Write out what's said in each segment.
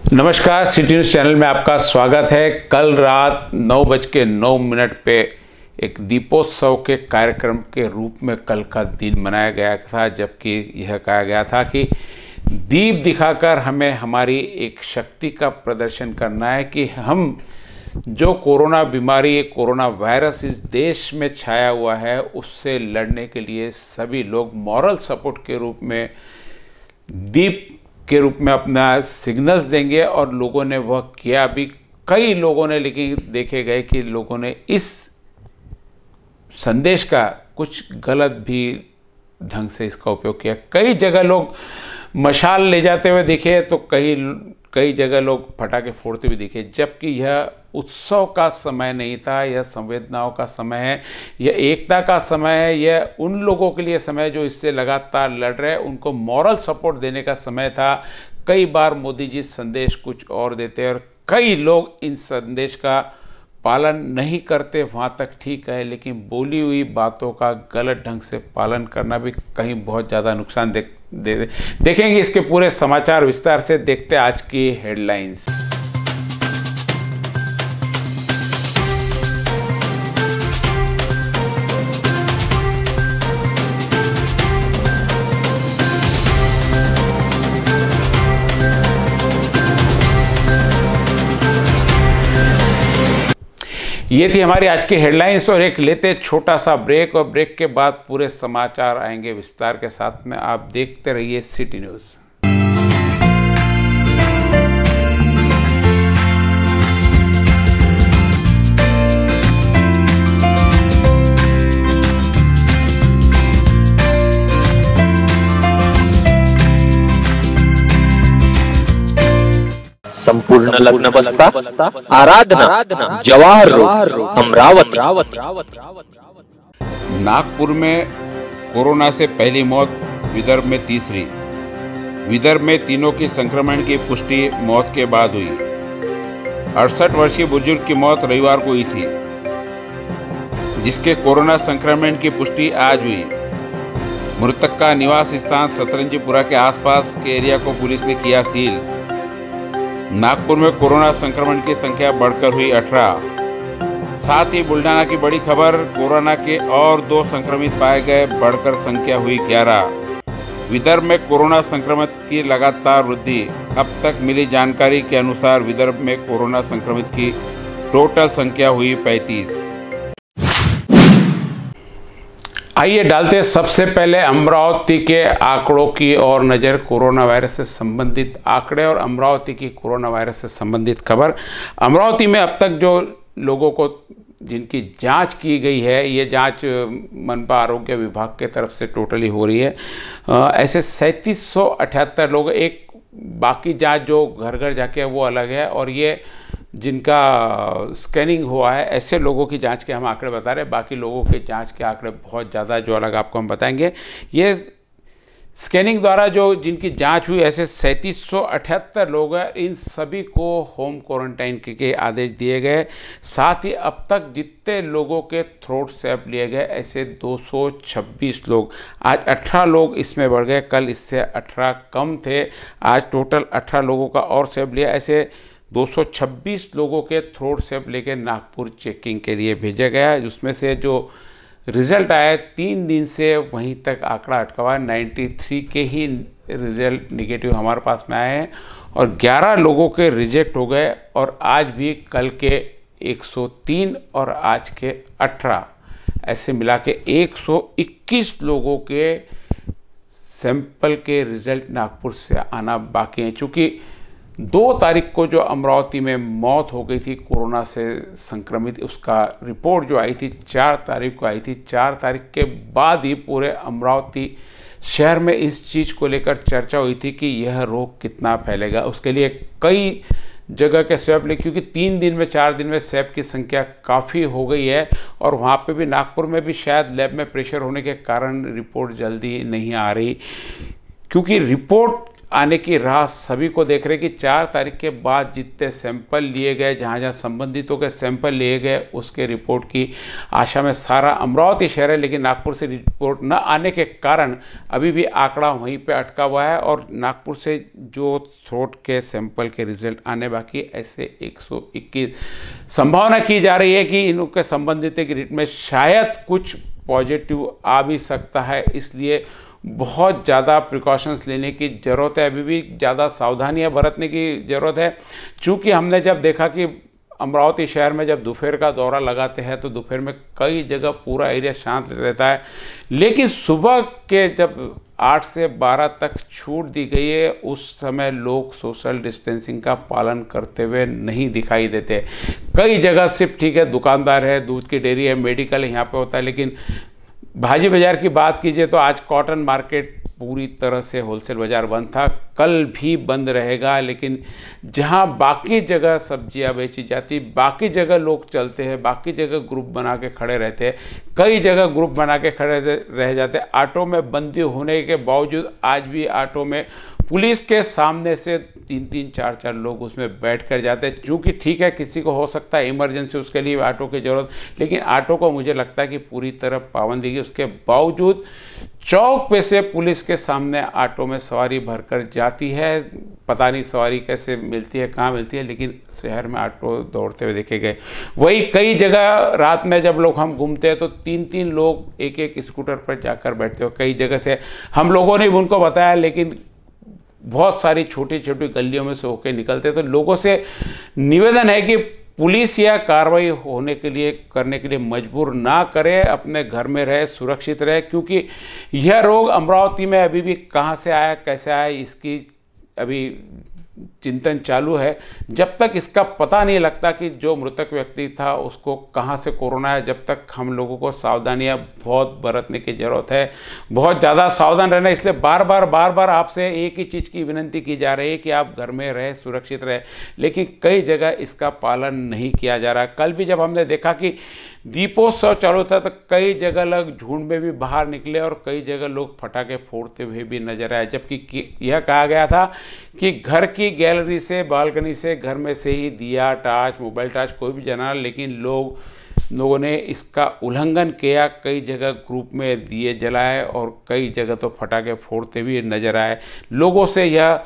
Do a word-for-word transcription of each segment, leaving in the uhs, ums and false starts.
नमस्कार, city news channel में आपका स्वागत है। कल रात नौ बज के नौ मिनट पे एक दीपोत्सव के कार्यक्रम के रूप में कल का दिन मनाया गया था, जबकि यह कहा गया था कि दीप दिखाकर हमें हमारी एक शक्ति का प्रदर्शन करना है कि हम जो कोरोना बीमारी, कोरोना वायरस इस देश में छाया हुआ है, उससे लड़ने के लिए सभी लोग मॉरल सपोर्ट के रूप में दीप के रूप में अपना सिग्नल्स देंगे। और लोगों ने वह किया भी। कई लोगों ने, लेकिन देखे गए कि लोगों ने इस संदेश का कुछ गलत भी ढंग से इसका उपयोग किया। कई जगह लोग मशाल ले जाते हुए दिखे, तो कई कई जगह लोग पटाखे फोड़ते हुए दिखे, जबकि यह उत्सव का समय नहीं था। यह संवेदनाओं का समय है, यह एकता का समय है, यह उन लोगों के लिए समय है जो इससे लगातार लड़ रहे हैं, उनको मॉरल सपोर्ट देने का समय था। कई बार मोदी जी संदेश कुछ और देते हैं और कई लोग इन संदेश का पालन नहीं करते, वहाँ तक ठीक है, लेकिन बोली हुई बातों का गलत ढंग से पालन करना भी कहीं बहुत ज़्यादा नुकसान दे, दे, दे देखेंगे इसके पूरे समाचार विस्तार से। देखते आज की हेडलाइंस। ये थी हमारी आज की हेडलाइंस और एक लेते छोटा सा ब्रेक, और ब्रेक के बाद पूरे समाचार आएंगे विस्तार के साथ में। आप देखते रहिए सिटी न्यूज़। संपूर्ण लग्न बस्ता आराधना जवाहर रोड अमरावती। नागपुर में कोरोना से पहली मौत, विदर्भ में तीसरी। विदर्भ में तीनों की संक्रमण की पुष्टि मौत के बाद हुई। अड़सठ वर्षीय बुजुर्ग की मौत रविवार को हुई थी, जिसके कोरोना संक्रमण की पुष्टि आज हुई। मृतक का निवास स्थान सतरंजीपुरा के आसपास के एरिया को पुलिस ने किया सील। नागपुर में कोरोना संक्रमण की संख्या बढ़कर हुई अठारह। साथ ही बुल्डाना की बड़ी खबर, कोरोना के और दो संक्रमित पाए गए, बढ़कर संख्या हुई ग्यारह। विदर्भ में कोरोना संक्रमण की लगातार वृद्धि। अब तक मिली जानकारी के अनुसार विदर्भ में कोरोना संक्रमित की टोटल संख्या हुई पैंतीस। आइए डालते सबसे पहले अमरावती के आंकड़ों की और नज़र। कोरोना वायरस से संबंधित आंकड़े और अमरावती की कोरोना वायरस से संबंधित खबर। अमरावती में अब तक जो लोगों को जिनकी जांच की गई है, ये जांच मनपा आरोग्य विभाग के तरफ से टोटली हो रही है। ऐसे सैंतीस सौ अठहत्तर लोग, एक बाकी जांच जो घर घर जाके है वो अलग है, और ये जिनका स्कैनिंग हुआ है ऐसे लोगों की जांच के हम आंकड़े बता रहे हैं। बाकी लोगों के जांच के आंकड़े बहुत ज़्यादा जो अलग आपको हम बताएंगे। ये स्कैनिंग द्वारा जो जिनकी जांच हुई ऐसे सैंतीस सौ अठहत्तर लोग हैं। इन सभी को होम क्वारंटाइन के, के आदेश दिए गए। साथ ही अब तक जितने लोगों के थ्रोट स्वैब लिए गए ऐसे दो सौ छब्बीस लोग। आज अठारह लोग इसमें बढ़ गए, कल इससे अठारह कम थे। आज टोटल अठारह लोगों का और स्वैब लिया। ऐसे दो सौ छब्बीस लोगों के थ्रोट स्वैब लेके नागपुर चेकिंग के लिए भेजा गया है, जिसमें से जो रिज़ल्ट आया तीन दिन से वहीं तक आंकड़ा अटका हुआ है। तिरानवे के ही रिज़ल्ट निगेटिव हमारे पास में आए हैं और ग्यारह लोगों के रिजेक्ट हो गए। और आज भी कल के एक सौ तीन और आज के अठारह, ऐसे मिला के एक सौ इक्कीस लोगों के सैंपल के रिज़ल्ट नागपुर से आना बाकी हैं। चूँकि दो तारीख को जो अमरावती में मौत हो गई थी कोरोना से संक्रमित, उसका रिपोर्ट जो आई थी चार तारीख को आई थी। चार तारीख के बाद ही पूरे अमरावती शहर में इस चीज़ को लेकर चर्चा हुई थी कि यह रोग कितना फैलेगा। उसके लिए कई जगह के स्वैब ले, क्योंकि तीन दिन में, चार दिन में स्वैब की संख्या काफ़ी हो गई है। और वहाँ पे भी नागपुर में भी शायद लैब में प्रेशर होने के कारण रिपोर्ट जल्दी नहीं आ रही, क्योंकि रिपोर्ट आने की राह सभी को देख रहे कि चार तारीख के बाद जितने सैंपल लिए गए, जहाँ जहाँ संबंधितों के सैंपल लिए गए, उसके रिपोर्ट की आशा में सारा अमरावती शहर है। लेकिन नागपुर से रिपोर्ट न आने के कारण अभी भी आंकड़ा वहीं पे अटका हुआ है और नागपुर से जो थ्रोट के सैंपल के रिजल्ट आने बाकी, ऐसे एक सौ इक्कीस संभावना की जा रही है कि इनके संबंधित के रिट में शायद कुछ पॉजिटिव आ भी सकता है। इसलिए बहुत ज़्यादा प्रिकॉशंस लेने की ज़रूरत है, अभी भी ज़्यादा सावधानियां बरतने की ज़रूरत है। चूँकि हमने जब देखा कि अमरावती शहर में जब दोपहर का दौरा लगाते हैं तो दोपहर में कई जगह पूरा एरिया शांत रहता है, लेकिन सुबह के जब आठ से बारह तक छूट दी गई है उस समय लोग सोशल डिस्टेंसिंग का पालन करते हुए नहीं दिखाई देते। कई जगह सिर्फ ठीक है दुकानदार है, दूध की डेयरी है, मेडिकल यहाँ पे होता है, लेकिन भाजी बाज़ार की बात कीजिए तो आज कॉटन मार्केट पूरी तरह से होलसेल बाज़ार बंद था, कल भी बंद रहेगा। लेकिन जहां बाकी जगह सब्जियां बेची जाती, बाकी जगह लोग चलते हैं, बाकी जगह ग्रुप बना के खड़े रहते हैं, कई जगह ग्रुप बना के खड़े रह जाते हैं। ऑटो में बंदी होने के बावजूद आज भी ऑटो में पुलिस के सामने से तीन तीन चार चार लोग उसमें बैठ कर जाते हैं। चूँकि ठीक है किसी को हो सकता है इमरजेंसी, उसके लिए ऑटो की ज़रूरत, लेकिन ऑटो को मुझे लगता है कि पूरी तरह पाबंदी की। उसके बावजूद चौक पे से पुलिस के सामने ऑटो में सवारी भरकर जाती है। पता नहीं सवारी कैसे मिलती है, कहाँ मिलती है, लेकिन शहर में ऑटो दौड़ते हुए देखे गए। वही कई जगह रात में जब लोग हम घूमते हैं तो तीन तीन लोग एक एक स्कूटर पर जाकर बैठते हो। कई जगह से हम लोगों ने उनको बताया, लेकिन बहुत सारी छोटी छोटी गलियों में से होकर निकलते। तो लोगों से निवेदन है कि पुलिस या कार्रवाई होने के लिए करने के लिए मजबूर ना करे, अपने घर में रहे, सुरक्षित रहे, क्योंकि यह रोग अमरावती में अभी भी कहाँ से आया, कैसे आया, इसकी अभी चिंतन चालू है। जब तक इसका पता नहीं लगता कि जो मृतक व्यक्ति था उसको कहाँ से कोरोना है, जब तक हम लोगों को सावधानियां बहुत बरतने की ज़रूरत है, बहुत ज़्यादा सावधान रहना। इसलिए बार बार बार बार आपसे एक ही चीज़ की विनती की जा रही है कि आप घर में रहें, सुरक्षित रहें, लेकिन कई जगह इसका पालन नहीं किया जा रहा। कल भी जब हमने देखा कि दीपोत्सव चालू था तो कई जगह लोग झुंड में भी बाहर निकले और कई जगह लोग पटाखे फोड़ते हुए भी नजर आए, जबकि यह कहा गया था कि घर की गैलरी से, बालकनी से, घर में से ही दिया, टार्च, मोबाइल टार्च कोई भी जला, लेकिन लोग लोगों ने इसका उल्लंघन किया। कई जगह ग्रुप में दिए जलाए और कई जगह तो पटाखे फोड़ते हुए नजर आए। लोगों से यह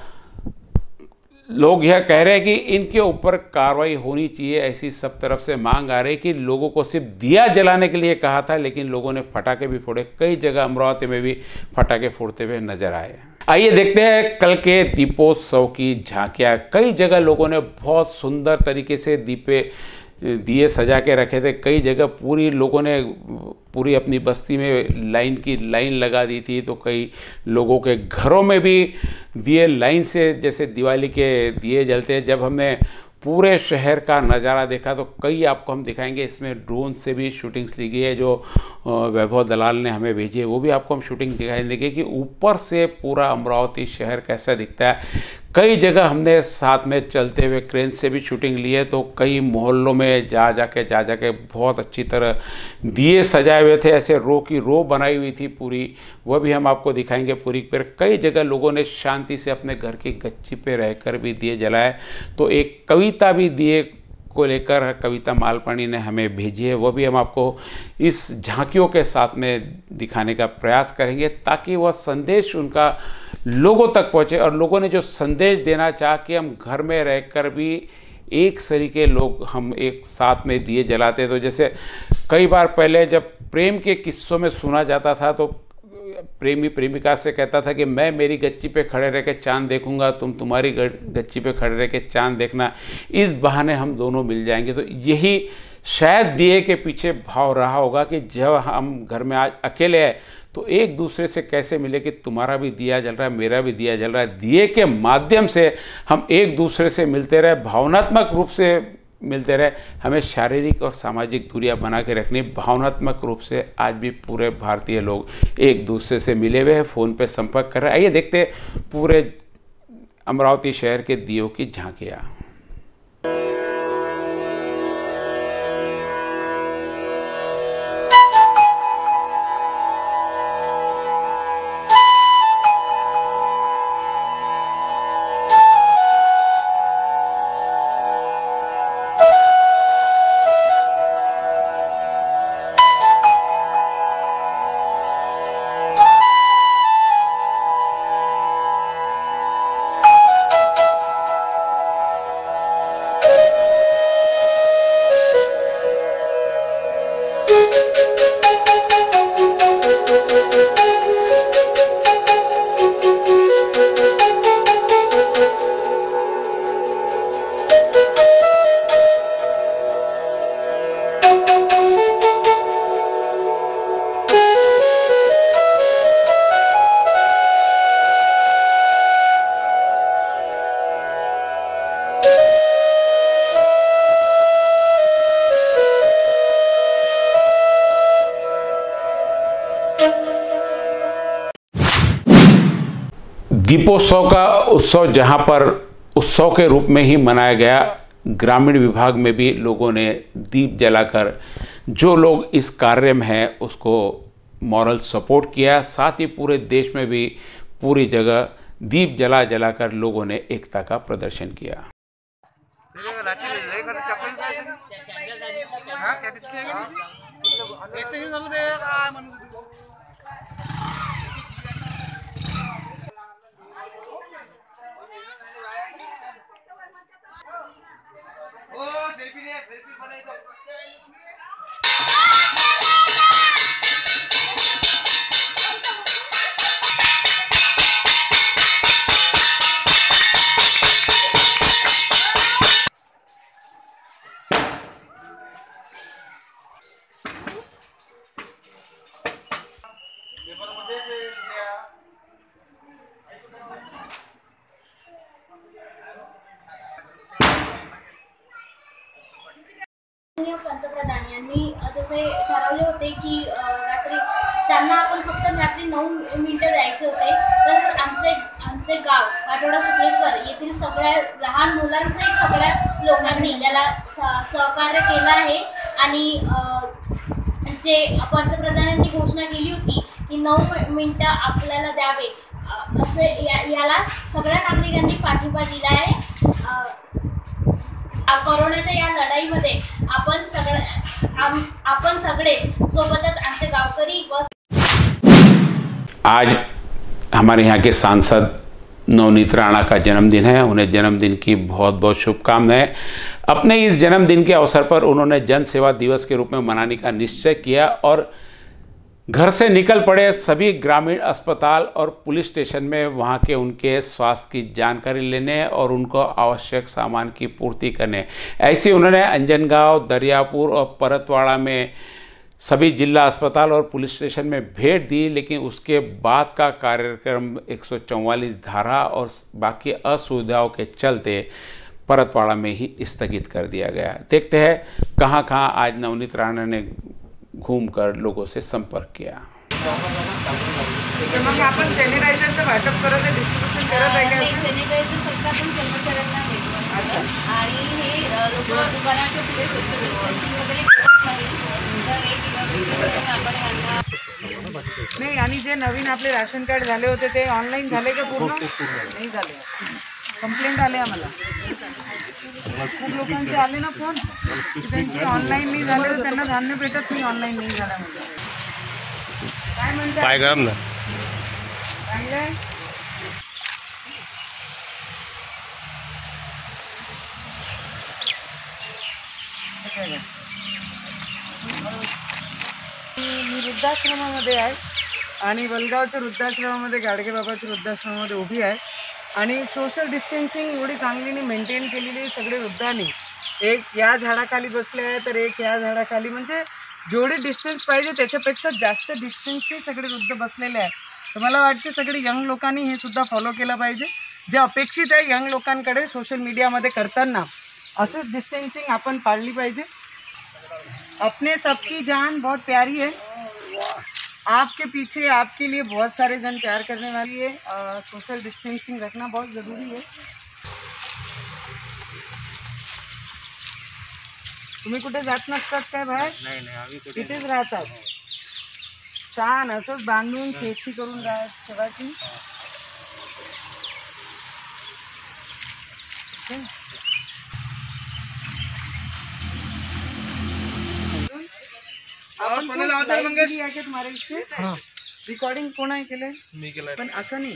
लोग यह कह रहे हैं कि इनके ऊपर कार्रवाई होनी चाहिए, ऐसी सब तरफ से मांग आ रही कि लोगों को सिर्फ दिया जलाने के लिए कहा था, लेकिन लोगों ने पटाखे भी फोड़े। कई जगह अमरावती में भी पटाखे फोड़ते हुए नजर आए। आइए देखते हैं कल के दीपोत्सव की झांकियाँ। कई जगह लोगों ने बहुत सुंदर तरीके से दीपे दिए सजा के रखे थे। कई जगह पूरी लोगों ने पूरी अपनी बस्ती में लाइन की लाइन लगा दी थी, तो कई लोगों के घरों में भी दिए लाइन से जैसे दिवाली के दिए जलते हैं। जब हमने पूरे शहर का नज़ारा देखा तो कई आपको हम दिखाएंगे, इसमें ड्रोन से भी शूटिंग्स ली गई है जो वैभव दलाल ने हमें भेजी है, वो भी आपको हम शूटिंग दिखाई देंगे कि ऊपर से पूरा अमरावती शहर कैसा दिखता है। कई जगह हमने साथ में चलते हुए क्रेन से भी शूटिंग ली है, तो कई मोहल्लों में जा जाके जा जाके बहुत अच्छी तरह दिए सजाए हुए थे, ऐसे रो की रो बनाई हुई थी पूरी, वह भी हम आपको दिखाएंगे पूरी पर। कई जगह लोगों ने शांति से अपने घर की गच्ची पे रहकर भी दिए जलाए। तो एक कविता भी दिए को लेकर कविता मालपानी ने हमें भेजी है, वह भी हम आपको इस झांकियों के साथ में दिखाने का प्रयास करेंगे ताकि वह संदेश उनका लोगों तक पहुंचे। और लोगों ने जो संदेश देना चाहा कि हम घर में रहकर भी एक सरीके लोग हम एक साथ में दिए जलाते, तो जैसे कई बार पहले जब प्रेम के किस्सों में सुना जाता था तो प्रेमी प्रेमिका से कहता था कि मैं मेरी गच्ची पे खड़े रह के चाँद देखूंगा, तुम तुम्हारी गच्ची पे खड़े रह के चाँद देखना, इस बहाने हम दोनों मिल जाएंगे। तो यही शायद दिए के पीछे भाव रहा होगा कि जब हम घर में आज अकेले हैं तो एक दूसरे से कैसे मिले कि तुम्हारा भी दिया जल रहा है, मेरा भी दिया जल रहा है। दिए के माध्यम से हम एक दूसरे से मिलते रहे, भावनात्मक रूप से मिलते रहे। हमें शारीरिक और सामाजिक दूरियां बना के रखनी। भावनात्मक रूप से आज भी पूरे भारतीय लोग एक दूसरे से मिले हुए हैं, फ़ोन पे संपर्क कर रहे हैं। आइए देखते हैं पूरे अमरावती शहर के दियों की झांकियाँ। दीपोत्सव का उत्सव जहां पर उत्सव के रूप में ही मनाया गया, ग्रामीण विभाग में भी लोगों ने दीप जलाकर जो लोग इस कार्य में हैं उसको मॉरल सपोर्ट किया। साथ ही पूरे देश में भी पूरी जगह दीप जला जलाकर लोगों ने एकता का प्रदर्शन किया। पंतप्रधान यांनी जसे ठरवले होते की रात्री त्यांना आपण फक्त रात्री नऊ मिनिटं द्यायचे होते, तर आमचे आमचे गाव वाटोडा शुक्लेश्वर येथील सगळ्या लहान मुलांचे सगळ्या लोकांनी याला सहकार्य केलं आहे। आणि जे पंतप्रधानांनी घोषणा केली होती की नऊ मिनिटं आपल्याला द्यावे, असे याला सगळ्या नागरिकांनी पाठिंबा दिला आहे। कोरोनाच्या या लढाईमध्ये आपण सगळे आपण सगळे सोबतच आमचे गावकरी व आज हमारे यहाँ के सांसद नवनीत राणा का जन्मदिन है। उन्हें जन्मदिन की बहुत बहुत शुभकामनाएं। अपने इस जन्मदिन के अवसर पर उन्होंने जन सेवा दिवस के रूप में मनाने का निश्चय किया और घर से निकल पड़े सभी ग्रामीण अस्पताल और पुलिस स्टेशन में वहाँ के उनके स्वास्थ्य की जानकारी लेने और उनको आवश्यक सामान की पूर्ति करने। ऐसे उन्होंने अंजनगांव, दरियापुर और परतवाड़ा में सभी जिला अस्पताल और पुलिस स्टेशन में भेंट दी, लेकिन उसके बाद का कार्यक्रम एक सौ चौवालीस धारा और बाकी असुविधाओं के चलते परतवाड़ा में ही स्थगित कर दिया गया। देखते हैं कहाँ कहाँ आज नवनीत राणा ने घूमकर लोगों से संपर्क किया। मग आपण सॅनिटायझरचं वाटप करत आहे, डिस्ट्रीब्युशन करत आहे का? सॅनिटायझर फक्त आपण कर्मचाऱ्यांना देतो आणि हे लोक दुकानाच्या पुढे सोशल डिस्टन्सिंग वगैरे करत नाही, तर आपण यांना नाही। आणि जे नवीन आपले राशन कार्ड झाले होते ते ऑनलाईन झाले का? पूर्ण नाही झाले, कंप्लेंट आले आम्हाला। खूप लोकांचे आले ना फोन, त्यांची ऑनलाईन नाही झाले तर त्यांना धान्य भेटत नाही, ऑनलाईन नाही झालं म्हणजे। काय म्हणतात काय काम ना चांगलं मी वृद्धाश्रमामध्ये आहे आणि वलगावच्या वृद्धाश्रमामध्ये गाडगे बाबाच्या वृद्धाश्रमामध्ये उभी आहे आणि सोशल डिस्टन्सिंग एवढी चांगलीने मेंटेन केलेली सगळे वृद्धांनी। एक या झाडाखाली बसले आहे तर एक या झाडाखाली, म्हणजे जेवढे डिस्टन्स पाहिजे त्याच्यापेक्षा जास्त डिस्टन्सने सगळे वृद्ध बसलेले आहे। तर मला वाटते सगळे यंग लोकांनी हे सुद्धा फॉलो केलं पाहिजे, जे अपेक्षित आहे यंग लोकांकडे सोशल मीडियामध्ये करताना असंच डिस्टन्सिंग आपण पाळली पाहिजे। अपने सबकी जान बहुत प्यारी है, आपके पीछे आपके लिए बहुत सारे जन प्यार करने वाली है। सोशल डिस्टेंसिंग रखना बहुत ज़रूरी है। तुम्ही कुठे जात नसतात काय बाहेर? नाही नाही, इथेच राहतात। छान असंच बांधून सेफ्टी करून राहा ठेवायची। आपण कोणाला ऑर्डर मंगेश आहे तुम्हाला इथे? हां, रिकॉर्डिंग कोणाने केले? मी केलं, पण असं नाही।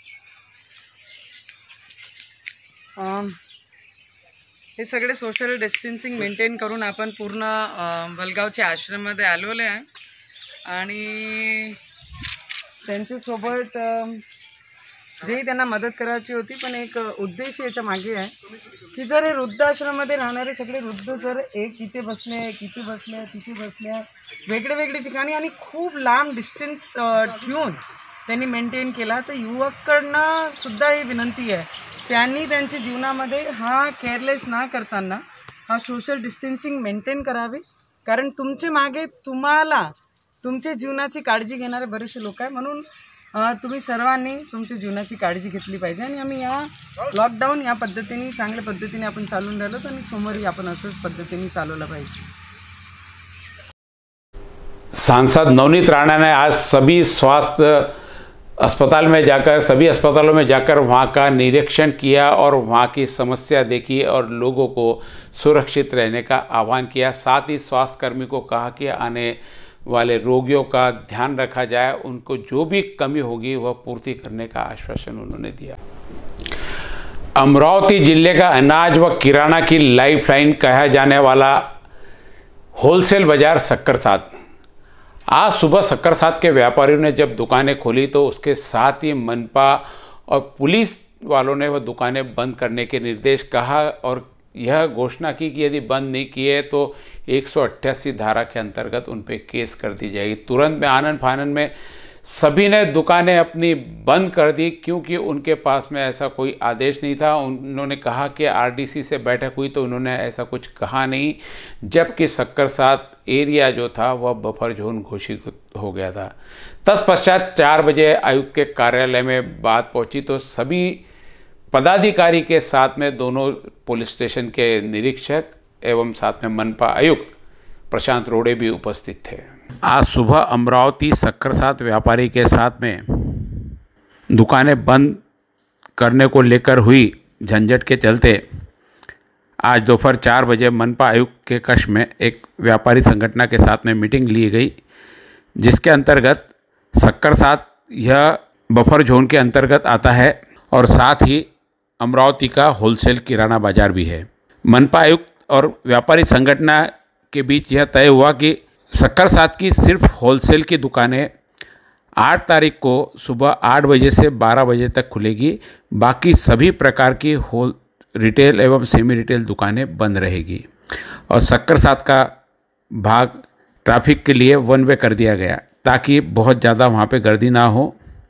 हे सगळे सोशल डिस्टन्सिंग मेंटेन करून आपण पूर्ण वलगावच्या आश्रममध्ये आलेले आहे आणि त्यांच्यासोबत जे त्यांना मदत करायची होती, पण एक उद्देश याच्या मागे आहे की जर हे वृद्धाश्रमामध्ये राहणारे सगळे वृद्ध जर एक इथे बसले, किती बसले, तिथे बसले, वेगळे वेगळे ठिकाणी आणि खूप लांब डिस्टन्स ठेवून त्यांनी मेंटेन केला, तर युवकांना सुद्धा ही विनंती आहे त्यांनी त्यांच्या जीवनामध्ये हा केअरलेस ना करताना हा सोशल डिस्टन्सिंग मेंटेन करावे। कारण तुमचे मागे तुम्हाला तुमच्या जीवनाची काळजी घेणारे बरेचसे लोक आहे, म्हणून अ, तुम्ही सर्वांनी तुमच्या जीवनाची काळजी घेतली पाहिजे आणि आम्ही या लॉकडाऊन या पद्धतीने चांगल्या पद्धतीने आपण चालून राहिलो तर आणि सोमवारी आपण असंच पद्धतीने चालवलं पाहिजे। सांसद नवनीत राणा ने आज सभी स्वास्थ्य अस्पताल में जाकर सभी अस्पतालों में जाकर वहाँ का निरीक्षण किया और वहाँ की समस्या देखी और लोगों को सुरक्षित रहने का आह्वान किया। साथ ही स्वास्थ्यकर्मी को कहा कि आने वाले रोगियों का ध्यान रखा जाए, उनको जो भी कमी होगी वह पूर्ति करने का आश्वासन उन्होंने दिया। अमरावती जिले का अनाज व किराना की लाइफलाइन कहा जाने वाला होलसेल बाजार सक्करसाद, आज सुबह सक्करसाद के व्यापारियों ने जब दुकानें खोली तो उसके साथ ही मनपा और पुलिस वालों ने वह दुकानें बंद करने के निर्देश कहा और यह घोषणा की कि यदि बंद नहीं किए तो एक सौ अट्ठासी धारा के अंतर्गत उन पर केस कर दी जाएगी। तुरंत में आनन फानन में सभी ने दुकानें अपनी बंद कर दी क्योंकि उनके पास में ऐसा कोई आदेश नहीं था। उन्होंने कहा कि आरडीसी से बैठक हुई तो उन्होंने ऐसा कुछ कहा नहीं, जबकि सक्करसाद एरिया जो था वह बफर जोन घोषित हो गया था। तत्पश्चात चार बजे आयुक्त के कार्यालय में बात पहुंची तो सभी पदाधिकारी के साथ में दोनों पुलिस स्टेशन के निरीक्षक एवं साथ में मनपा आयुक्त प्रशांत रोड़े भी उपस्थित थे। आज सुबह अमरावती सक्करसाद व्यापारी के साथ में दुकानें बंद करने को लेकर हुई झंझट के चलते आज दोपहर चार बजे मनपा आयुक्त के कक्ष में एक व्यापारी संगठन के साथ में मीटिंग ली गई, जिसके अंतर्गत सक्करसाद यह बफर जोन के अंतर्गत आता है और साथ ही अमरावती का होलसेल किराना बाजार भी है। मनपा आयुक्त और व्यापारी संगठन के बीच यह तय हुआ कि सक्करसाद की सिर्फ होलसेल की दुकानें आठ तारीख को सुबह आठ बजे से बारह बजे तक खुलेगी, बाकी सभी प्रकार की होल रिटेल एवं सेमी रिटेल दुकानें बंद रहेगी और सक्करसाद का भाग ट्रैफिक के लिए वन वे कर दिया गया ताकि बहुत ज़्यादा वहाँ पे गर्दी ना हो।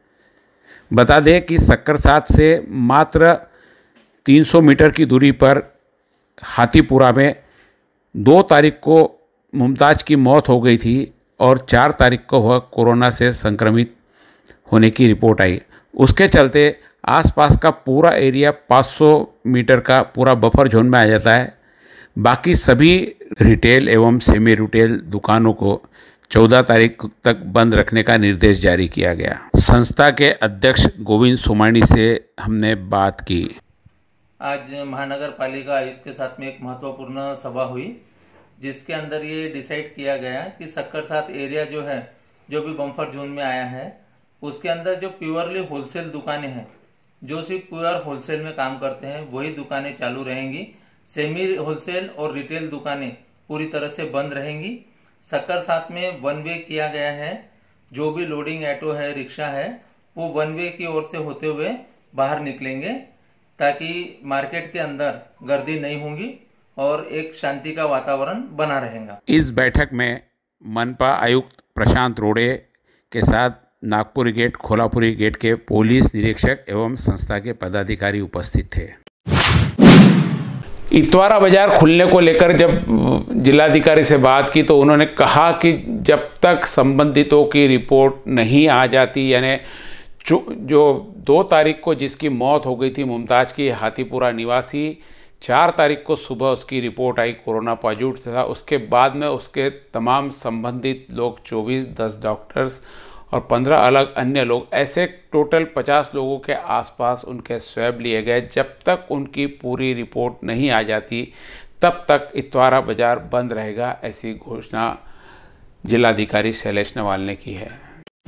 बता दें कि सक्करसाद से मात्र तीन सौ मीटर की दूरी पर हाथीपुरा में दो तारीख को मुमताज़ की मौत हो गई थी और चार तारीख को वह कोरोना से संक्रमित होने की रिपोर्ट आई। उसके चलते आसपास का पूरा एरिया पाँच सौ मीटर का पूरा बफर जोन में आ जाता है। बाकी सभी रिटेल एवं सेमी रिटेल दुकानों को चौदह तारीख तक बंद रखने का निर्देश जारी किया गया। संस्था के अध्यक्ष गोविंद सोमानी से हमने बात की। आज महानगर पालिका आयुक्त के साथ में एक महत्वपूर्ण सभा हुई, जिसके अंदर ये डिसाइड किया गया कि सक्करसाद एरिया जो है, जो भी बम्फर जोन में आया है, उसके अंदर जो प्योरली होलसेल दुकानें हैं, जो सिर्फ प्योर होलसेल में काम करते हैं, वही दुकानें चालू रहेंगी। सेमी होलसेल और रिटेल दुकानें पूरी तरह से बंद रहेंगी। सक्करसाद में वन वे किया गया है, जो भी लोडिंग ऑटो है, रिक्शा है, वो वन वे की ओर से होते हुए बाहर निकलेंगे ताकि मार्केट के अंदर गर्दी नहीं होगी और एक शांति का वातावरण बना रहेगा। इस बैठक में मनपा आयुक्त प्रशांत रोड़े के साथ नागपुरी गेट, खोलापुरी गेट के पुलिस निरीक्षक एवं संस्था के पदाधिकारी उपस्थित थे। इतवारा बाजार खुलने को लेकर जब जिलाधिकारी से बात की तो उन्होंने कहा कि जब तक संबंधितों की रिपोर्ट नहीं आ जाती, यानी जो दो तारीख को जिसकी मौत हो गई थी मुमताज़ की, हाथीपुरा निवासी, चार तारीख को सुबह उसकी रिपोर्ट आई कोरोना पॉजिटिव था। उसके बाद में उसके तमाम संबंधित लोग चौबीस, दस डॉक्टर्स और पंद्रह अलग अन्य लोग, ऐसे टोटल पचास लोगों के आसपास उनके स्वैब लिए गए। जब तक उनकी पूरी रिपोर्ट नहीं आ जाती तब तक इतवारा बाजार बंद रहेगा, ऐसी घोषणा जिलाधिकारी शैलेश नवाल ने की है।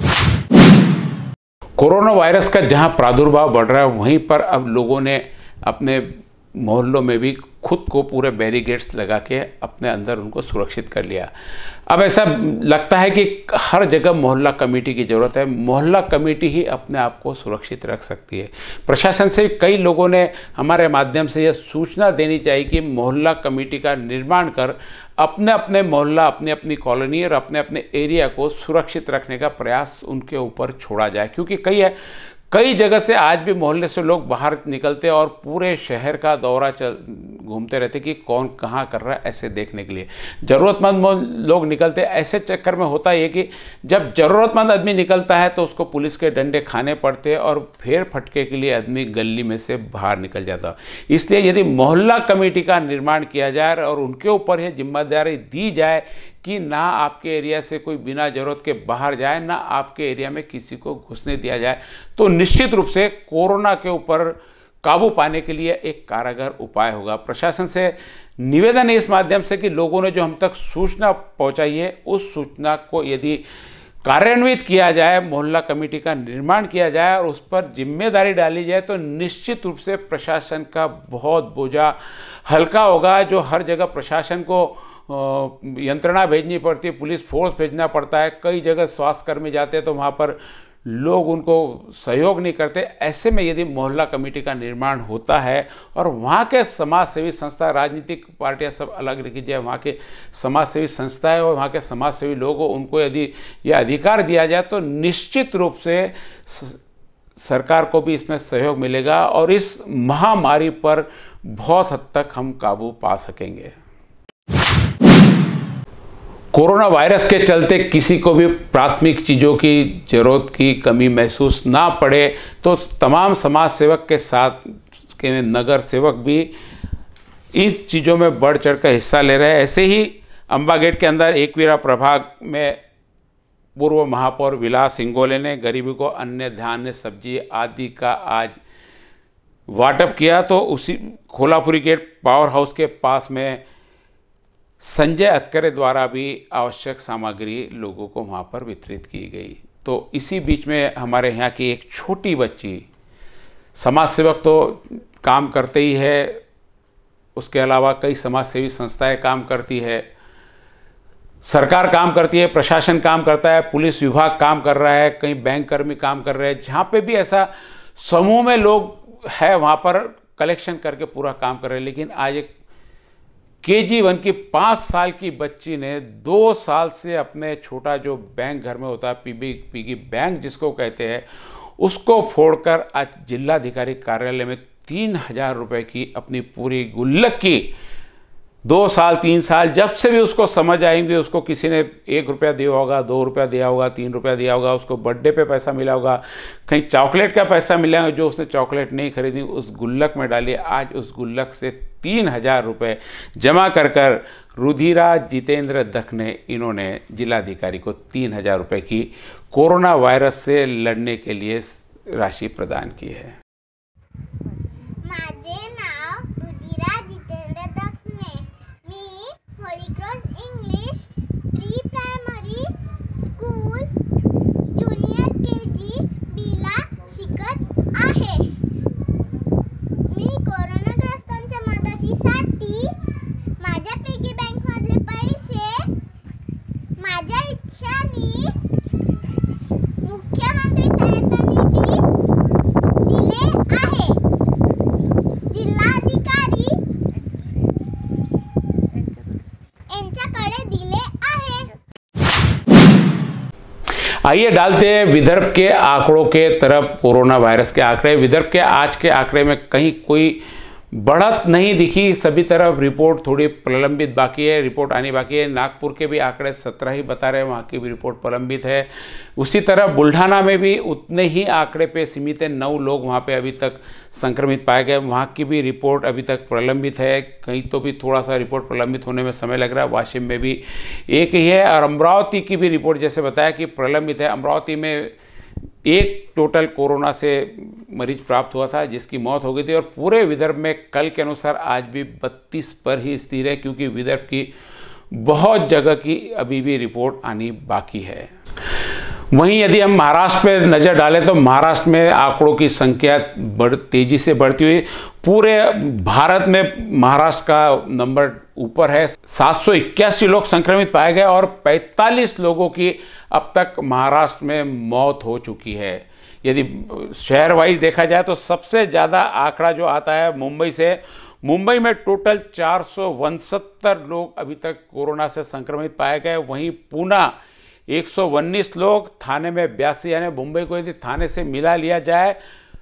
कोरोना वायरस का जहां प्रादुर्भाव बढ़ रहा है, वहीं पर अब लोगों ने अपने मोहल्लों में भी खुद को पूरे बैरिकेड्स लगा के अपने अंदर उनको सुरक्षित कर लिया। अब ऐसा लगता है कि हर जगह मोहल्ला कमेटी की ज़रूरत है। मोहल्ला कमेटी ही अपने आप को सुरक्षित रख सकती है। प्रशासन से कई लोगों ने हमारे माध्यम से यह सूचना देनी चाहिए कि मोहल्ला कमेटी का निर्माण कर अपने अपने मोहल्ला, अपनी अपनी कॉलोनी और अपने अपने एरिया को सुरक्षित रखने का प्रयास उनके ऊपर छोड़ा जाए, क्योंकि कई है कई जगह से आज भी मोहल्ले से लोग बाहर निकलते और पूरे शहर का दौरा चल घूमते रहते कि कौन कहाँ कर रहा है, ऐसे देखने के लिए। ज़रूरतमंद लोग निकलते, ऐसे चक्कर में होता है कि जब ज़रूरतमंद आदमी निकलता है तो उसको पुलिस के डंडे खाने पड़ते हैं और फेर फटके के लिए आदमी गली में से बाहर निकल जाता। इसलिए यदि मोहल्ला कमेटी का निर्माण किया जाए और उनके ऊपर यह जिम्मेदारी दी जाए कि ना आपके एरिया से कोई बिना जरूरत के बाहर जाए, ना आपके एरिया में किसी को घुसने दिया जाए, तो निश्चित रूप से कोरोना के ऊपर काबू पाने के लिए एक कारगर उपाय होगा। प्रशासन से निवेदन है इस माध्यम से कि लोगों ने जो हम तक सूचना पहुंचाई है, उस सूचना को यदि कार्यान्वित किया जाए, मोहल्ला कमेटी का निर्माण किया जाए और उस पर जिम्मेदारी डाली जाए, तो निश्चित रूप से प्रशासन का बहुत बोझा हल्का होगा। जो हर जगह प्रशासन को यंत्रणा भेजनी पड़ती है, पुलिस फोर्स भेजना पड़ता है, कई जगह स्वास्थ्यकर्मी जाते हैं तो वहाँ पर लोग उनको सहयोग नहीं करते। ऐसे में यदि मोहल्ला कमेटी का निर्माण होता है और वहाँ के समाज सेवी संस्था, राजनीतिक पार्टियाँ सब अलग रखी जाए, वहाँ के समाज सेवी संस्थाएं और वहाँ के समाज सेवी लोग हो, उनको यदि यह अधिकार दिया जाए तो निश्चित रूप से सरकार को भी इसमें सहयोग मिलेगा और इस महामारी पर बहुत हद तक हम काबू पा सकेंगे। कोरोना वायरस के चलते किसी को भी प्राथमिक चीज़ों की ज़रूरत की कमी महसूस ना पड़े, तो तमाम समाज सेवक के साथ के नगर सेवक भी इस चीज़ों में बढ़ चढ़ कर हिस्सा ले रहे हैं। ऐसे ही अम्बा गेट के अंदर एकवीरा प्रभाग में पूर्व महापौर विलास इंगोले ने गरीबी को अन्न, धान्य, सब्जी आदि का आज वाटप किया, तो उसी खोलापुरी गेट पावर हाउस के पास में संजय अतकरे द्वारा भी आवश्यक सामग्री लोगों को वहाँ पर वितरित की गई। तो इसी बीच में हमारे यहाँ की एक छोटी बच्ची, समाज सेवक तो काम करते ही है, उसके अलावा कई समाज सेवी संस्थाएं काम करती है, सरकार काम करती है, प्रशासन काम करता है, पुलिस विभाग काम कर रहा है, कई बैंक कर्मी काम कर रहे हैं। जहाँ पे भी ऐसा समूह में लोग है वहाँ पर कलेक्शन करके पूरा काम कर रहे हैं। लेकिन आज एक के जी वन की पाँच साल की बच्ची ने दो साल से अपने छोटा जो बैंक घर में होता है, पीबी पिगी बैंक जिसको कहते हैं, उसको फोड़कर आज जिलाधिकारी कार्यालय में तीन हजार रुपये की अपनी पूरी गुल्लक की, दो साल तीन साल जब से भी उसको समझ आएंगे, उसको किसी ने एक रुपया दिया होगा, दो रुपया दिया होगा, तीन रुपया दिया होगा, उसको बर्थडे पे पैसा मिला होगा, कहीं चॉकलेट का पैसा मिला होगा, जो उसने चॉकलेट नहीं खरीदी उस गुल्लक में डाली। आज उस गुल्लक से तीन हजार रुपये जमा कर कर रुधिरा जितेंद्र दख ने इन्होंने जिलाधिकारी को तीन हजार रुपये की कोरोना वायरस से लड़ने के लिए राशि प्रदान की है। माझे नाव रुधिरा जितेंद्र दखने, मी Holy Cross English pre primary school junior K G बीला शिकत आहे। मी कोरोनाग्रस्तांच्या मदतीसाठी माझ्या पिगी बँक मधले पैसे माझ्या इच्छाने मुख्यमंत्री सहायता निधी दिले आहे। जिल्हाधिकारी यांच्याकडे दिले आहे। आइए डालते हैं विदर्भ के आंकड़ों के तरफ, कोरोना वायरस के आंकड़े। विदर्भ के आज के आंकड़े में कहीं कोई बढ़त नहीं दिखी, सभी तरफ रिपोर्ट थोड़ी प्रलंबित बाकी है, रिपोर्ट आनी बाकी है। नागपुर के भी आंकड़े सत्रह ही बता रहे हैं, वहाँ की भी रिपोर्ट प्रलंबित है। उसी तरह बुल्ढाना में भी उतने ही आंकड़े पे सीमित है, नौ लोग वहाँ पे अभी तक संक्रमित पाए गए, वहाँ की भी रिपोर्ट अभी तक प्रलंबित है। कहीं तो भी थोड़ा सा रिपोर्ट प्रलंबित होने में समय लग रहा है, वाशिम में भी एक ही है। और अमरावती की भी रिपोर्ट जैसे बताया कि प्रलंबित है। अमरावती में एक टोटल कोरोना से मरीज प्राप्त हुआ था जिसकी मौत हो गई थी, और पूरे विदर्भ में कल के अनुसार आज भी बत्तीस पर ही स्थिर है, क्योंकि विदर्भ की बहुत जगह की अभी भी रिपोर्ट आनी बाकी है। वहीं यदि हम महाराष्ट्र पे नज़र डालें तो महाराष्ट्र में आंकड़ों की संख्या बढ़ तेजी से बढ़ती हुई, पूरे भारत में महाराष्ट्र का नंबर ऊपर है। सात सौ इक्यासी लोग संक्रमित पाए गए और पैंतालीस लोगों की अब तक महाराष्ट्र में मौत हो चुकी है। यदि शहर वाइज देखा जाए तो सबसे ज़्यादा आंकड़ा जो आता है मुंबई से, मुंबई में टोटल चार सौ उनसत्तर लोग अभी तक कोरोना से संक्रमित पाए गए। वहीं पूना एक सौ उन्नीस लोग, थाने में बयासी, यानी मुंबई को यदि थाने से मिला लिया जाए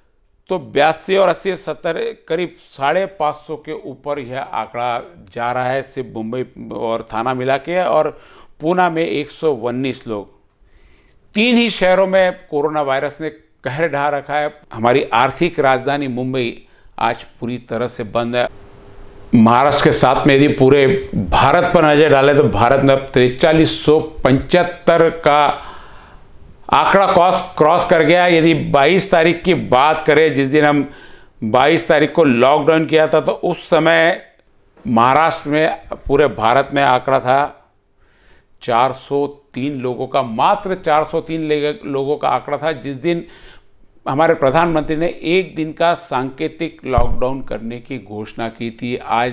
तो बयासी और अस्सी सत्तर करीब साढ़े पाँच सौ के ऊपर यह आंकड़ा जा रहा है, सिर्फ मुंबई और थाना मिला के। और पूना में एक सौ उन्नीस लोग। तीन ही शहरों में कोरोना वायरस ने कहर ढा रखा है। हमारी आर्थिक राजधानी मुंबई आज पूरी तरह से बंद है। महाराष्ट्र के साथ में यदि पूरे भारत पर नजर डालें तो भारत में अब तिरचालीस सौ पंचहत्तर का आंकड़ा क्रॉस क्रॉस कर गया। यदि बाईस तारीख की बात करें, जिस दिन हम बाईस तारीख को लॉकडाउन किया था, तो उस समय महाराष्ट्र में पूरे भारत में आंकड़ा था चार सौ तीन लोगों का, मात्र चार सौ तीन लोगों का आंकड़ा था, जिस दिन हमारे प्रधानमंत्री ने एक दिन का सांकेतिक लॉकडाउन करने की घोषणा की थी। आज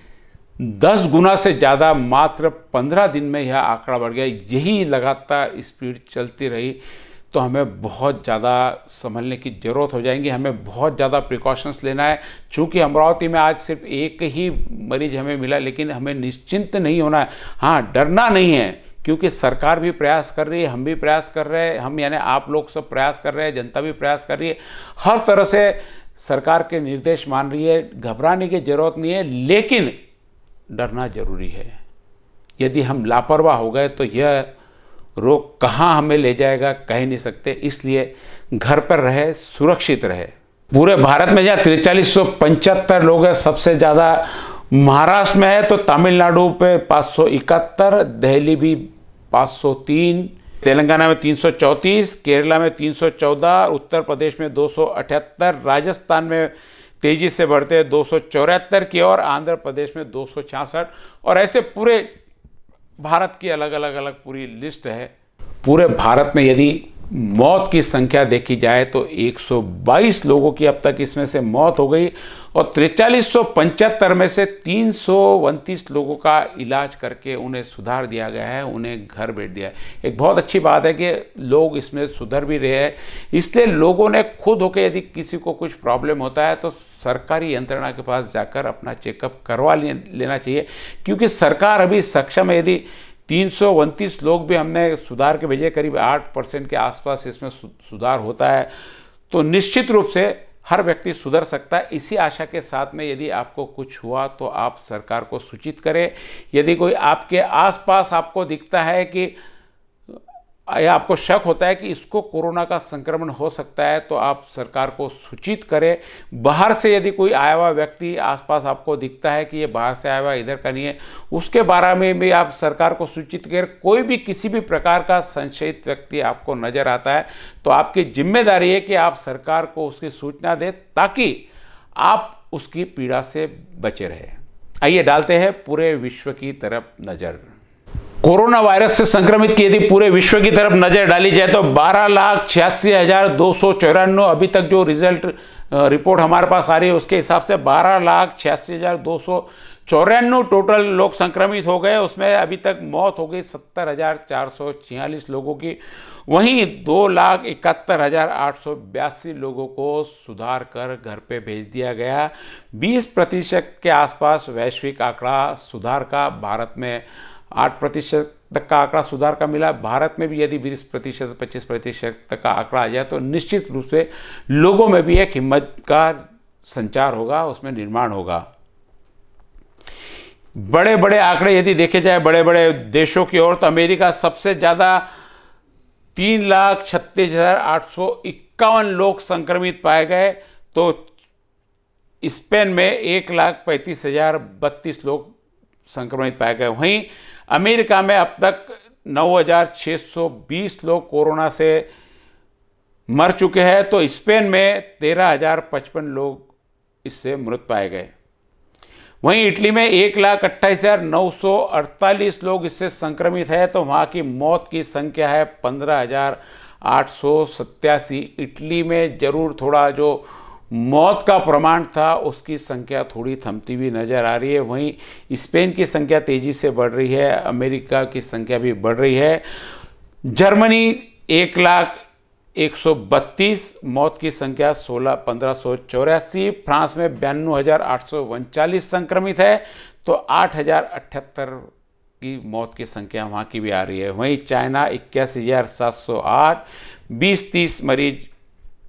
दस गुना से ज़्यादा मात्र पंद्रह दिन में यह आंकड़ा बढ़ गया। यही लगातार स्पीड चलती रही तो हमें बहुत ज़्यादा संभलने की ज़रूरत हो जाएगी। हमें बहुत ज़्यादा प्रिकॉशंस लेना है। चूँकि अमरावती में आज सिर्फ एक ही मरीज हमें मिला, लेकिन हमें निश्चिंत नहीं होना है। हाँ, डरना नहीं है, क्योंकि सरकार भी प्रयास कर रही है, हम भी प्रयास कर रहे हैं, हम यानी आप लोग सब प्रयास कर रहे हैं, जनता भी प्रयास कर रही है, हर तरह से सरकार के निर्देश मान रही है। घबराने की ज़रूरत नहीं है, लेकिन डरना जरूरी है। यदि हम लापरवाह हो गए तो यह रोग कहाँ हमें ले जाएगा कह नहीं सकते। इसलिए घर पर रहे, सुरक्षित रहे। पूरे भारत में जहाँ तिरचालीस सौ पंचहत्तर लोग हैं, सबसे ज़्यादा महाराष्ट्र में है, तो तमिलनाडु पे पाँच सौ इकहत्तर, दिल्ली भी पाँच सौ तीन, तेलंगाना में तीन सौ चौंतीस, केरला में तीन सौ चौदह, उत्तर प्रदेश में दो सौ अठहत्तर, राजस्थान में तेजी से बढ़ते दो सौ चौहत्तर की और आंध्र प्रदेश में दो सौ छियासठ। और ऐसे पूरे भारत की अलग अलग अलग पूरी लिस्ट है। पूरे भारत में यदि मौत की संख्या देखी जाए तो एक सौ बाईस लोगों की अब तक इसमें से मौत हो गई और तिरचालीस सौ पंचहत्तर में से तीन सौ उनतीस लोगों का इलाज करके उन्हें सुधार दिया गया है, उन्हें घर भेज दिया है। एक बहुत अच्छी बात है कि लोग इसमें सुधर भी रहे हैं। इसलिए लोगों ने खुद होकर यदि किसी को कुछ प्रॉब्लम होता है तो सरकारी यंत्रणा के पास जाकर अपना चेकअप करवा लेना चाहिए, क्योंकि सरकार अभी सक्षम है। यदि तीन सौ उनतीस लोग भी हमने सुधार के भेजे, करीब आठ परसेंट के आसपास इसमें सुधार होता है, तो निश्चित रूप से हर व्यक्ति सुधर सकता है। इसी आशा के साथ में यदि आपको कुछ हुआ तो आप सरकार को सूचित करें। यदि कोई आपके आसपास आपको दिखता है कि या आपको शक होता है कि इसको कोरोना का संक्रमण हो सकता है, तो आप सरकार को सूचित करें। बाहर से यदि कोई आया हुआ व्यक्ति आसपास आपको दिखता है कि ये बाहर से आया हुआ इधर का नहीं है, उसके बारे में भी आप सरकार को सूचित करें। कोई भी किसी भी प्रकार का संशयित व्यक्ति आपको नज़र आता है तो आपकी जिम्मेदारी है कि आप सरकार को उसकी सूचना दें, ताकि आप उसकी पीड़ा से बचे रहें। आइए डालते हैं पूरे विश्व की तरफ नज़र। कोरोना वायरस से संक्रमित की यदि पूरे विश्व की तरफ नजर डाली जाए तो बारह लाख छियासी हजार दो सौ चौरानवे अभी तक जो रिजल्ट रिपोर्ट हमारे पास आ रही है उसके हिसाब से बारह लाख छियासी हजार दो सौ चौरानवे टोटल लोग संक्रमित हो गए। उसमें अभी तक मौत हो गई सत्तर हजार चार सौ छियालीस लोगों की। वहीं दो लाख इकहत्तर हजार आठ सौ बयासी लोगों को सुधार कर घर पे भेज दिया गया। बीस प्रतिशत के आसपास वैश्विक आंकड़ा सुधार का, भारत में आठ प्रतिशत तक का आंकड़ा सुधार का मिला। भारत में भी यदि बीस प्रतिशत पच्चीस प्रतिशत तक का आंकड़ा आ जाए तो निश्चित रूप से लोगों में भी एक हिम्मत का संचार होगा, उसमें निर्माण होगा। बड़े बड़े आंकड़े यदि देखे जाए बड़े बड़े देशों की ओर, तो अमेरिका सबसे ज़्यादा तीन लाख छत्तीस हजार आठ सौ इक्यावन लोग संक्रमित पाए गए, तो स्पेन में एक लाख पैंतीस हजार बत्तीस लोग संक्रमित पाए गए। वहीं अमेरिका में अब तक नौ हजार छः सौ बीस लोग कोरोना से मर चुके हैं, तो स्पेन में तेरह हजार पचपन लोग इससे मृत पाए गए। वहीं इटली में एक लाख अट्ठाईस हजार नौ सौ अड़तालीस लोग इससे संक्रमित है, तो वहाँ की मौत की संख्या है पंद्रह हजार आठ सौ सत्तासी। इटली में जरूर थोड़ा जो मौत का प्रमाण था उसकी संख्या थोड़ी थमती हुई नज़र आ रही है। वहीं स्पेन की संख्या तेज़ी से बढ़ रही है, अमेरिका की संख्या भी बढ़ रही है। जर्मनी एक लाख एक सौ बत्तीस, मौत की संख्या सोलह पंद्रह सौ चौरासी। फ्रांस में बयानवे हजार आठ सौ उनचालीस संक्रमित है, तो आठ हजार अठहत्तर की मौत की संख्या वहाँ की भी आ रही है। वहीं चाइना इक्यासी हजार सात सौ आठ, बीस तीस मरीज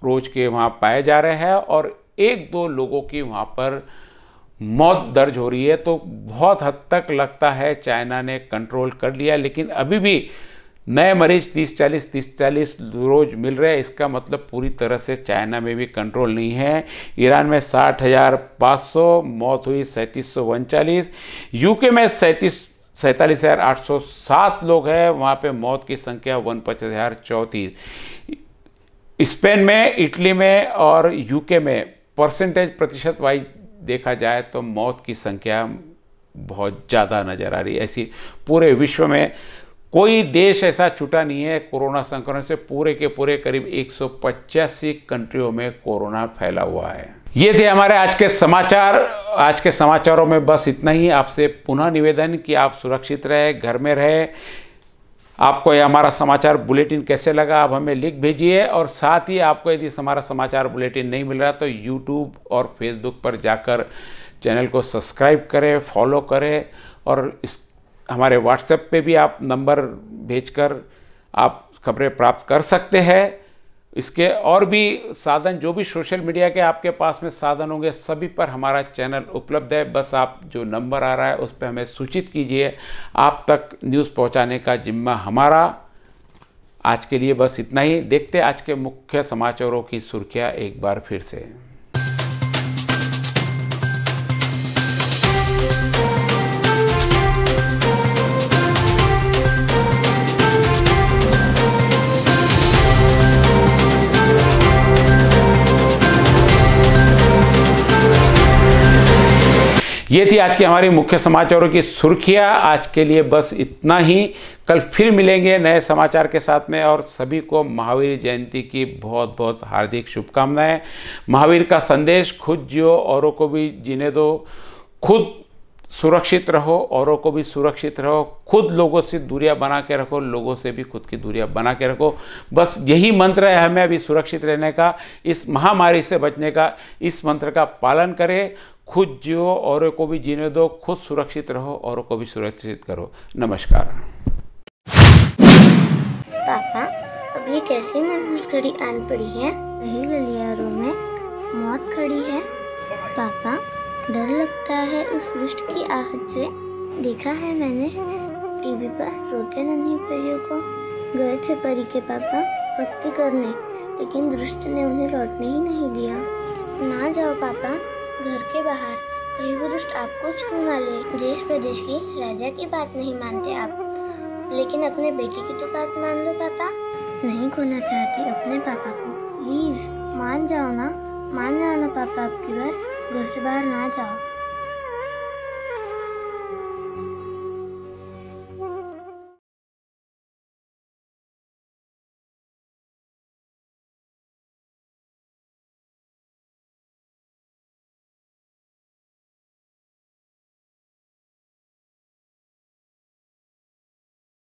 रोज के वहाँ पाए जा रहे हैं और एक दो लोगों की वहाँ पर मौत दर्ज हो रही है। तो बहुत हद तक लगता है चाइना ने कंट्रोल कर लिया, लेकिन अभी भी नए मरीज तीस चालीस तीस चालीस रोज मिल रहे हैं। इसका मतलब पूरी तरह से चाइना में भी कंट्रोल नहीं है। ईरान में साठ हज़ार पाँच सौ, मौत हुई सैंतीस सौ उनचालीस। यूके में सैंतीस सैंतालीस हज़ार आठ सौ सात लोग हैं, वहाँ पे मौत की संख्या वन पचास हज़ार चौंतीस। स्पेन में, इटली में और यूके में परसेंटेज प्रतिशत वाइज देखा जाए तो मौत की संख्या बहुत ज़्यादा नज़र आ रही है। ऐसी पूरे विश्व में कोई देश ऐसा छूटा नहीं है कोरोना संक्रमण से। पूरे के पूरे करीब एक सौ पचासी कंट्रियों में कोरोना फैला हुआ है। ये थे हमारे आज के समाचार। आज के समाचारों में बस इतना ही। आपसे पुनः निवेदन कि आप सुरक्षित रहे, घर में रहे। आपको ये हमारा समाचार बुलेटिन कैसे लगा आप हमें लिख भेजिए, और साथ ही आपको यदि हमारा समाचार बुलेटिन नहीं मिल रहा तो यूट्यूब और फेसबुक पर जाकर चैनल को सब्सक्राइब करें, फॉलो करें, और इस हमारे व्हाट्सएप पे भी आप नंबर भेजकर आप खबरें प्राप्त कर सकते हैं। इसके और भी साधन, जो भी सोशल मीडिया के आपके पास में साधन होंगे, सभी पर हमारा चैनल उपलब्ध है। बस आप जो नंबर आ रहा है उस पर हमें सूचित कीजिए। आप तक न्यूज़ पहुंचाने का जिम्मा हमारा। आज के लिए बस इतना ही। देखते आज के मुख्य समाचारों की सुर्खियां एक बार फिर से। ये थी आज की हमारी मुख्य समाचारों की सुर्खियां। आज के लिए बस इतना ही। कल फिर मिलेंगे नए समाचार के साथ में, और सभी को महावीर जयंती की बहुत बहुत हार्दिक शुभकामनाएं। महावीर का संदेश, खुद जियो औरों को भी जीने दो, खुद सुरक्षित रहो, औरों को भी सुरक्षित रहो, खुद लोगों से दूरियां बना के रखो, लोगों से भी खुद की दूरियां बना के रखो। बस यही मंत्र है हमें अभी सुरक्षित रहने का, इस महामारी से बचने का। इस मंत्र का पालन करें। खुद जियो, औरों को भी जीने दो, खुद सुरक्षित रहो, औरों को भी सुरक्षित करो। नमस्कार। पापा, अब ये कैसी मनहूस घड़ी आन पड़ी है? वही गलियारों में मौत खड़ी है। पापा, डर लगता है उस दुष्ट की आहट से। देखा है मैंने टीवी पर रोते नन्ही परियों को। गए थे परी के पापा भक्ति करने, लेकिन दुष्ट ने उन्हें लौटने ही नहीं दिया। ना जाओ पापा घर के बाहर, कहीं वो दुष्ट आपको छू ना ले। देश प्रदेश की राजा की बात नहीं मानते आप, लेकिन अपने बेटे की तो बात मान लो पापा। नहीं खोना चाहती अपने पापा को, प्लीज मान जाओ ना, मान जाओ ना पापा, आपकी बार घर से बाहर ना जाओ।